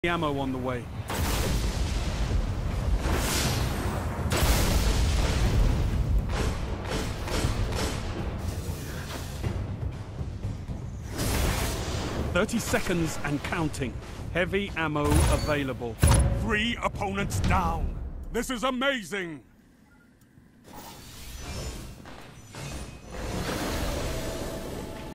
Ammo on the way. "30 seconds and counting. Heavy ammo available." 3 opponents down. This is amazing!